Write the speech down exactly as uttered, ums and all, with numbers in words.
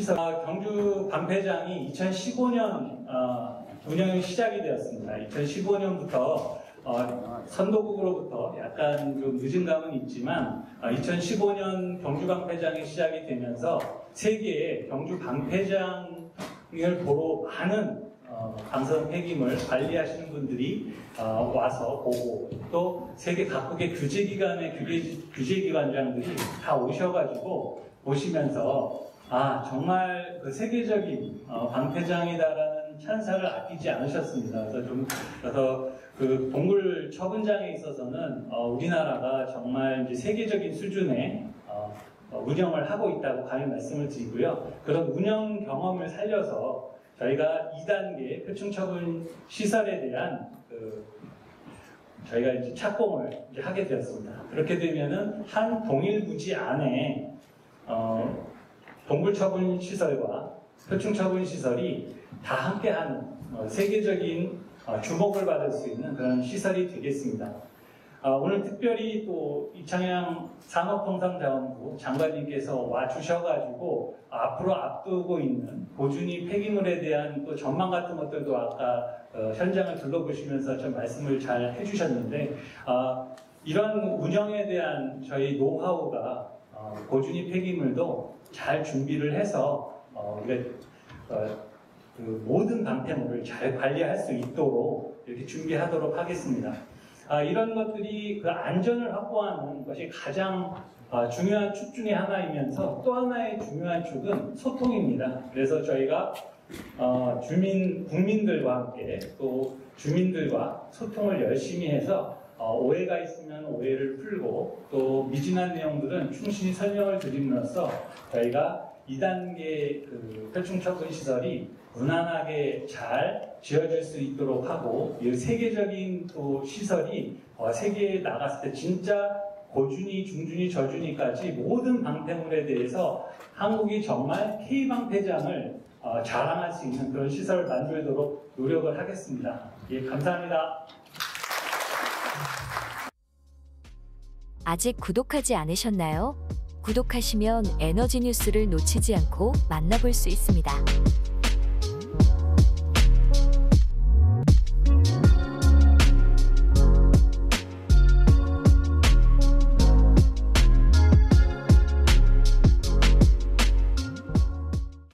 시설, 경주 방패장이 이천십오 년 어, 운영이 시작이 되었습니다. 이천십오 년부터 어, 선도국으로부터 약간 좀 늦은 감은 있지만 어, 이천십오 년 경주 방패장이 시작이 되면서 세계에 경주 방패장을 보러 많은 어, 감성 폐기물 관리하시는 분들이 어, 와서 보고 또 세계 각국의 규제기관의 규제, 규제기관장들이 다 오셔가지고 보시면서 아 정말 그 세계적인 어, 방패장이다라는 찬사를 아끼지 않으셨습니다. 그래서 좀 그래서 그 동물 처분장에 있어서는 어, 우리나라가 정말 이제 세계적인 수준의 어, 어, 운영을 하고 있다고 감히 말씀을 드리고요. 그런 운영 경험을 살려서 저희가 이 단계 표충처분 시설에 대한 그 저희가 이제 착공을 이제 하게 되었습니다. 그렇게 되면은 한 동일 부지 안에 어, 동물처분 시설과 표충처분 시설이 다 함께하는 어, 세계적인 어, 주목을 받을 수 있는 그런 시설이 되겠습니다. 어, 오늘 특별히 또 이창양 산업통상자원부 장관님께서 와주셔가지고 앞으로 앞두고 있는 고준위 폐기물에 대한 또 전망 같은 것들도 아까 어, 현장을 둘러보시면서 좀 말씀을 잘 해주셨는데 어, 이런 운영에 대한 저희 노하우가 어, 고준위 폐기물도 잘 준비를 해서 어, 우리가 어, 그 모든 방패물을 잘 관리할 수 있도록 이렇게 준비하도록 하겠습니다. 아, 이런 것들이 그 안전을 확보하는 것이 가장 아, 중요한 축 중에 하나이면서 또 하나의 중요한 축은 소통입니다. 그래서 저희가 어, 주민, 국민들과 함께 또 주민들과 소통을 열심히 해서 어, 오해가 있으면 오해를 풀고 또 미진한 내용들은 충실히 설명을 드림으로써 저희가 이 단계 그 표충처분 시설이 무난하게 잘 지어질 수 있도록 하고 이 세계적인 또 시설이 어, 세계에 나갔을 때 진짜 고준위, 중준위, 저준위까지 모든 방패물에 대해서 한국이 정말 K방패장을 어, 자랑할 수 있는 그런 시설을 만들도록 노력을 하겠습니다. 예, 감사합니다. 아직 구독하지 않으셨나요? 구독하시면 에너지 뉴스를 놓치지 않고 만나볼 수 있습니다.